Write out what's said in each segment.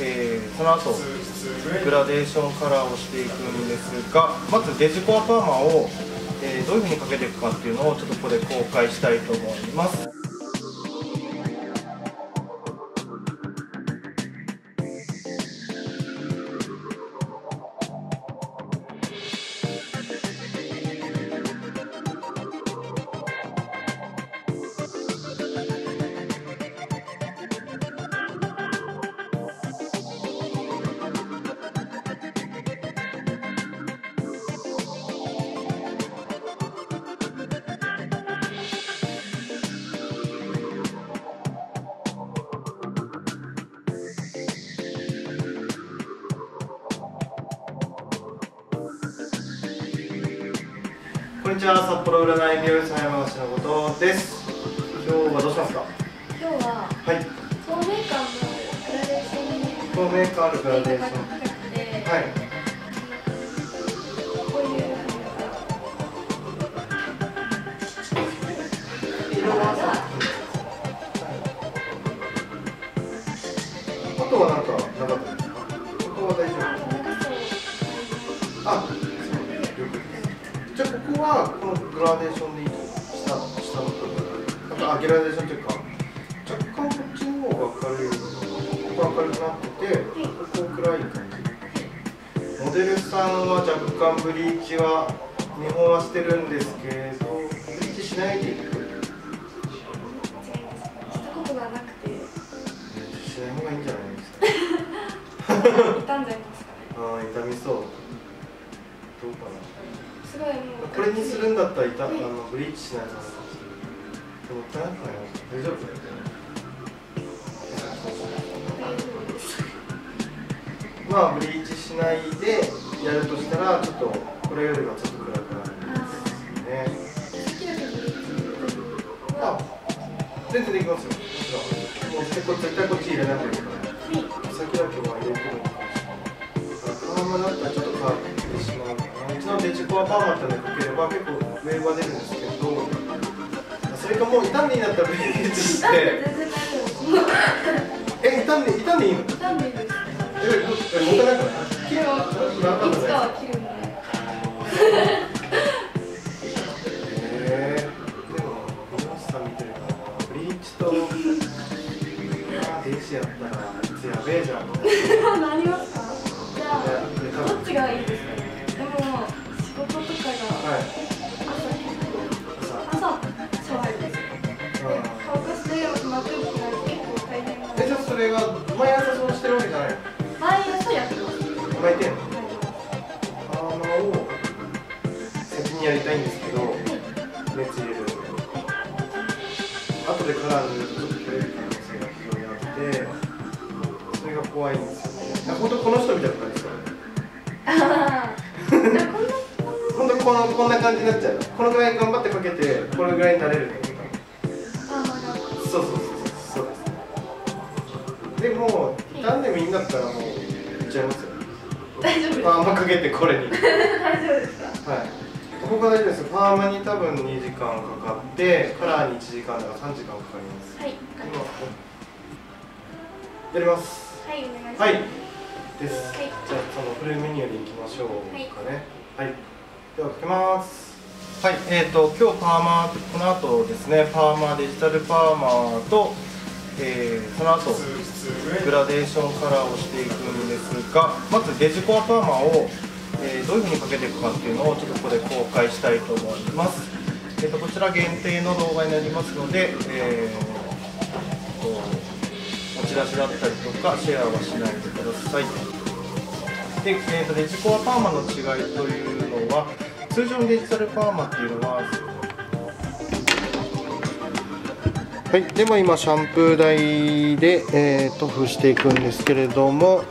その後グラデーションカラーをしていくんですが、まずデジコアパーマを、どういうふうにかけていくかっていうのをちょっとここで公開したいと思います。こんにちは、札幌占い美容師山口の後藤です。今日はどうしますか？ 今日は、はい、透明感のグラデーション。 透明感あるグラデーション。はい。 こういう色はあとはなんかなかったですか？ここは大丈夫。あ、じゃあここはこのグラデーションでいいと思う。下の部分。グラデーションというか、若干こっちの方が明るい。ここ明るくなってて、ここ暗い感じ。モデルさんは若干ブリーチは2本はしてるんですけど、ブリーチしないでいく。 したことがなくて。 しない方がいいんじゃないですか。 傷んじゃいますかね。 ああ、傷みそう。どうかな。 すごいもうこれにするんだったらブリーチしないともったいなくない？大丈夫？まあブリーチしないでやるとしたらちょっとこれよりはちょっと暗くなるんですね。あ、全然できますよ。もう絶対こっち入れない方がいいから。先だけは入れてもいいかもしれない。パーマだったらちょっと変わってしまうかな。うちのデジコアパーマってのをかければ結構ウェーブは出るんですけど、それかもう傷んでいいんだったらブリーチして。傷んでいいの？ 傷んでいいです。 動かないから。 いつかは切るんで。 でも美容師さん見てるからブリーチと電子やったらいつやべえじゃん。 なりますか？じゃあどっちがいいですかね。でも仕事とかが朝シャワーです。乾かして待ってる時が結構大変なんで。 じゃあそれが毎朝そうしてるわけじゃないの？ 毎朝やってます。 巻いてんの？パーマを先にやりたいんですけど、熱入れるんで。後でカラー塗るとちょっと切れる可能性が非常にあって、それが怖いんですよね。本当この人みたいな感じですかね。本当こんな感じになっちゃう。このぐらい頑張ってかけてこれぐらいになれるんですか。そうです。でも傷んでもいいんだったらもういっちゃいますよ。 大丈夫です。 パーマかけてこれに。 大丈夫ですか？ はい。ここが大丈夫です。パーマに多分2時間かかって、カラーに1時間だから3時間かかります。 はい。 やります。 はい、お願いします。 はい。です。 はい、 じゃあそのフルメニューでいきましょうかね。はい。ではかけます。はい。今日パーマこの後ですね、パーマデジタルパーマと、その後グラデーションカラーをしていくんですが、まずデジコアパーマをどういうふうにかけていくかっていうのをちょっとここで公開したいと思います。こちら限定の動画になりますので、お知らせだったりとかシェアはしないでください。で、デジコアパーマの違いというのは、通常のデジタルパーマっていうのは、はい、でも今シャンプー台で、塗布していくんですけれども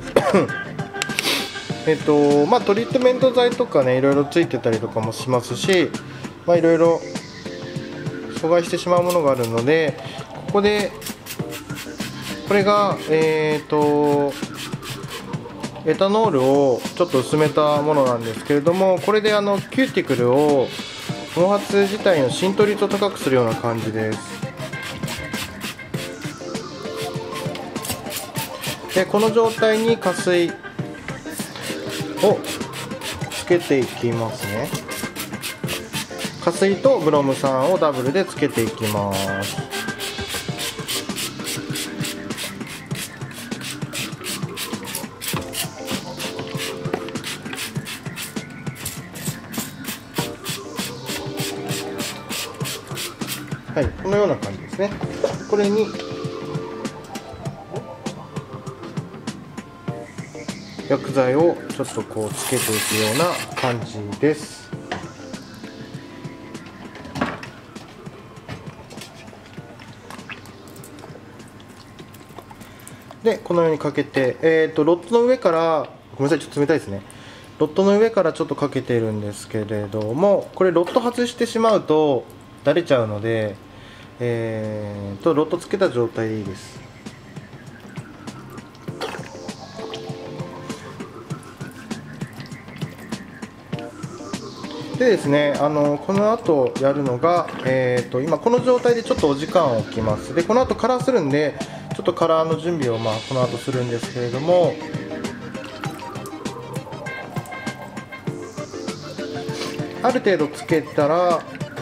まあ、トリートメント剤とかねいろいろついてたりとかもしますし、まあ、いろいろ阻害してしまうものがあるので、ここでこれがエタノールをちょっと薄めたものなんですけれども、これでキューティクルを毛髪自体の浸透率を高くするような感じです。 でこの状態に加水をつけていきますね。加水とブロム酸をダブルでつけていきます。はい、このような感じですね。これに薬剤をちょっとこうつけていくような感じです。でこのようにかけて、ロッドの上から、ごめんなさい、ちょっと冷たいですね。ロッドの上からちょっとかけてるんですけれども、これロッド外してしまうとだれちゃうので、ロッドつけた状態でいいです。でですね、この後やるのが、今この状態でちょっとお時間を置きます。でこの後カラーするんで、ちょっとカラーの準備をこの後するんですけれども、ある程度つけたら、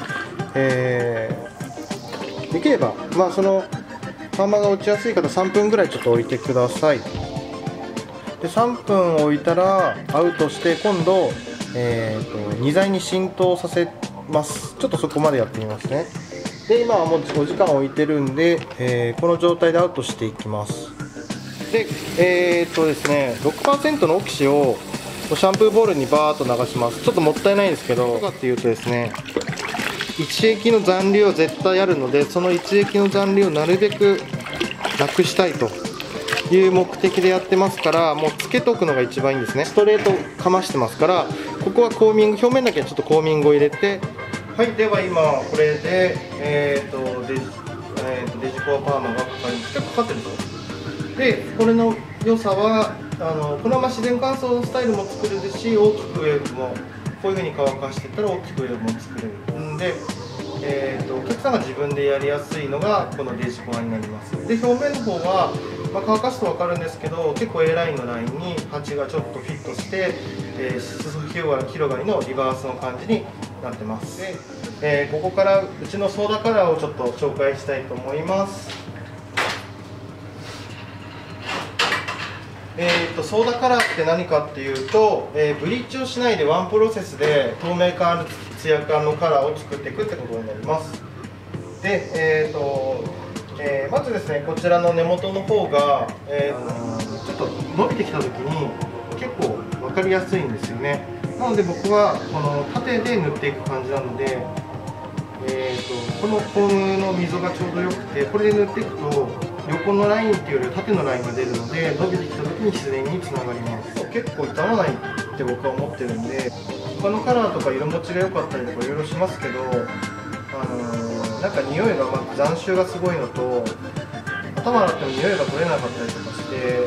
できれば、そのパーマが落ちやすい方3分ぐらいちょっと置いてください。で3分置いたらアウトして、今度、2剤に浸透させます。ちょっとそこまでやってみますね。で今はもうお時間置いてるんで、この状態でアウトしていきます。でですね、 6% のオキシをシャンプーボールにバーッと流します。ちょっともったいないんですけど、どうかっていうとですね、一液の残留を絶対あるので、その一液の残留をなるべくなくしたいという目的でやってますから、もうつけとくのが一番いいんですね。ストレートかましてますから、ここはコーミング、表面だけちょっとコーミングを入れて、はい、では今これでデジコアパーマがかかります。結構かかってるでしょ。でこれの良さはこのまま自然乾燥のスタイルも作れるし、大きくウェーブもこういう風に乾かしていったら大きくウェーブも作れるんで、お客さんが自分でやりやすいのがこのデジコアになります。で表面の方は、乾かすと分かるんですけど、結構 A ラインのラインに鉢がちょっとフィットして、裾広がりのリバースの感じになってます。で、ここからうちのソーダカラーをちょっと紹介したいと思います。ソーダカラーって何かっていうと、ブリーチをしないでワンプロセスで透明感あるツヤ感のカラーを作っていくってことになります。で、まずですね、こちらの根元の方が、ちょっと伸びてきた時に結構分かりやすいんですよね。なので僕はこの縦で塗っていく感じなので、このフォームの溝がちょうどよくて、これで塗っていくと横のラインっていうよりは縦のラインが出るので、伸びてきた時に自然につながります。結構傷まないって僕は思ってるんで、他のカラーとか色持ちが良かったりとかいろいろしますけど、なんか匂いが残臭がすごいのと、頭洗っても匂いが取れなかったりとかして、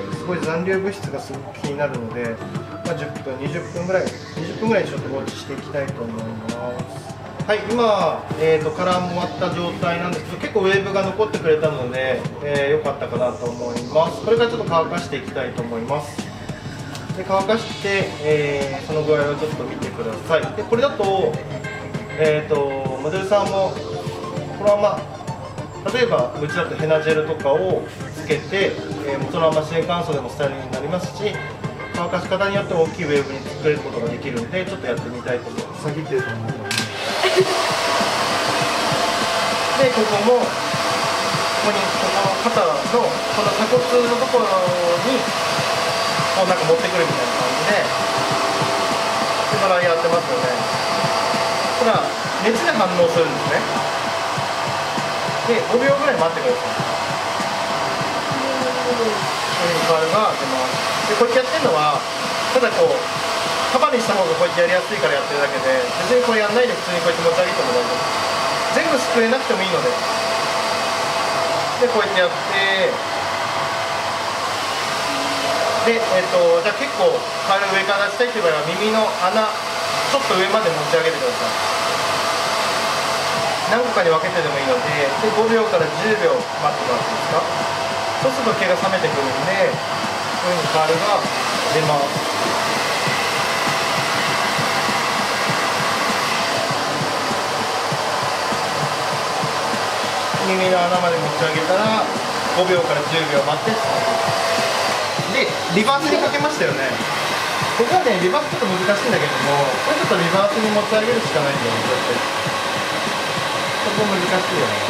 すごい残留物質がすごく気になるので、10分、20分ぐらいちょっと放置していきたいと思います。はい、今、カラーも終わった状態なんですけど、結構ウェーブが残ってくれたので、良かったかなと思います。これからちょっと乾かしていきたいと思います。で乾かして、その具合をちょっと見てください。でこれだと、モデルさんもこのまま、例えばうちだとヘナジェルとかをつけて、そのまま自然乾燥でもスタイルになりますし、乾かし方によって大きいウェーブに作れることができるんで、ちょっとやってみたいと思います。先っていうと思います。でここの肩のこの鎖骨のところにこうなんか持ってくるみたいな感じで、今やってますよね。ただ熱で反応するんですね。で5秒ぐらい待ってください。カールが出ます。でこうやってやってるのは、ただこう束にした方がこうやってやりやすいからやってるだけで、別にこれやんないで普通にこうやって持ち上げても大丈夫です。全部すくえなくてもいいので、こうやってやって、で、じゃあ結構カール上から出したいという場合は耳の穴ちょっと上まで持ち上げてください。何個かに分けてでもいいので、5秒から10秒待ってもらっていいですか。そうすると毛が冷めてくるんで、 こういうふうにカールが出ます。耳の穴まで持ち上げたら5秒から10秒待ってでリバースにかけましたよね。ここはねリバースちょっと難しいんだけども、これちょっとリバースに持ち上げるしかないんだよね。ここ難しいよね。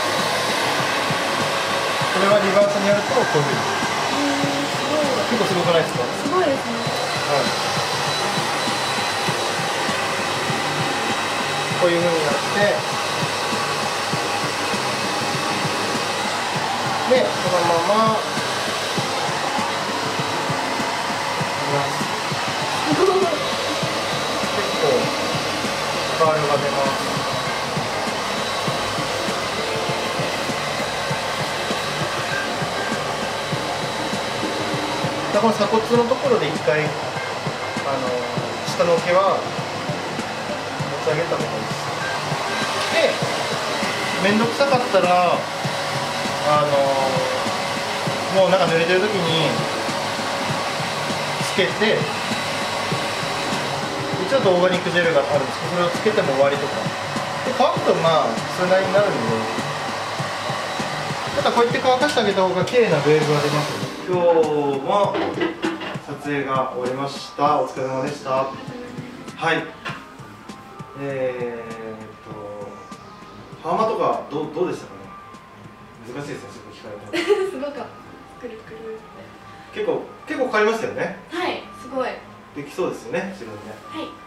これはリバースにやるとこういうふうに結構すごくないですか？ すごいですね。 はい、こういうふうになってで、そのまま結構カールが出ます。この鎖骨のところで一回下の毛は持ち上げた方がいいです。で、めんどくさかったらもうなんか濡れてる時につけて、ちょっとオーガニックジェルがあるんですけど、それをつけても終わりとかで、乾くとまあそれなりになるんで、ただこうやって乾かしてあげた方が綺麗なベールが出ます。今日も撮影が終わりました。お疲れ様でした。はい、ハーマとかどうでしたかね。難しいですね、そこ聞かれたら。 すごかった。くるくる結構かかりましたよね。 はい、すごい。 できそうですよね、自分で。 はい。 はい。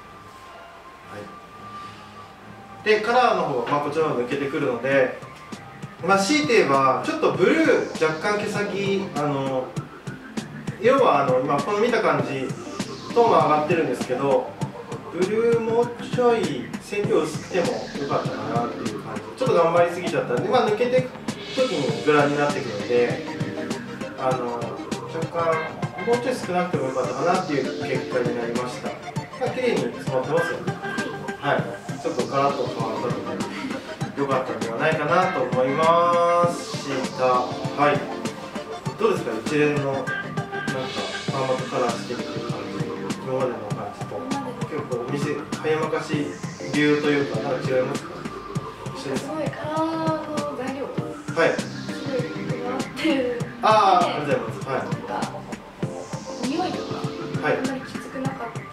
で、カラーの方はこちらの抜けてくるので、強いて言えばちょっとブルー若干毛先要は今この見た感じトーンは上がってるんですけど、ブルーもうちょい線量薄くてもよかったかなっていう感じ。ちょっと頑張りすぎちゃったんで、抜けていく時にグラになってくるので、若干もうちょい少なくてもよかったかなっていう結果になりました。綺麗に染まってますよね。はい、ちょっとガラッと変わったので良かったんではないかなと思いました。はい、どうですか、一連のなんかパーマとカラーしてみてる感じ、今までの感じと結構お店早まかし流というかなんか違いますか？一緒です。 すごいカラーの材料。 はい。 すごいこだわってる。 ありがとうございます。はい。 なんか匂いとか、 はい。 あんまりきつくなかったです。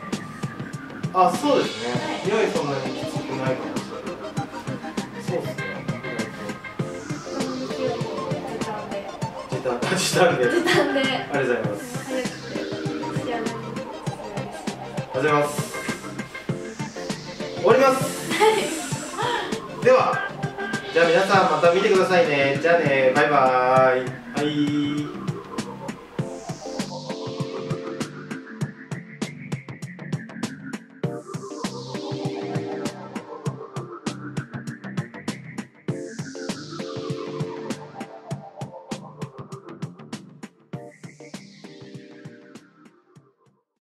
そうですね。 はい、 匂いそんなにきつくないかもしれない。そうですね。 他の店よりも時短で。 時短で。 時短で。 ありがとうございます。 早くて仕上がりです。 ありがとうございます。終わります。では、じゃあ皆さんまた見てくださいね。じゃあね、バイバーイ。はい。